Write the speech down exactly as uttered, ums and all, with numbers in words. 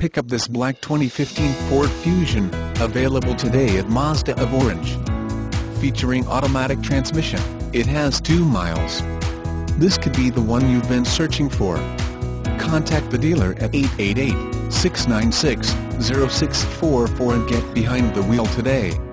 Pick up this black twenty fifteen Ford Fusion, available today at Mazda of Orange. Featuring automatic transmission, it has two miles. This could be the one you've been searching for. Contact the dealer at eight eight eight, six nine six, zero six four four and get behind the wheel today.